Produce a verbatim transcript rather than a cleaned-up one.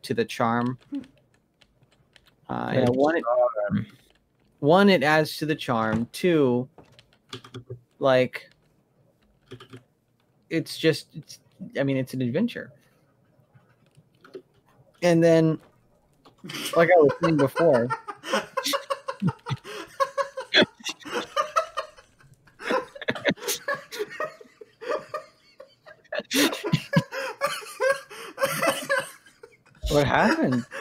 to the charm. Uh, yeah, one, it, one, it adds to the charm. Two, like, it's just, it's, I mean, it's an adventure. And then, like I was saying before, what happened?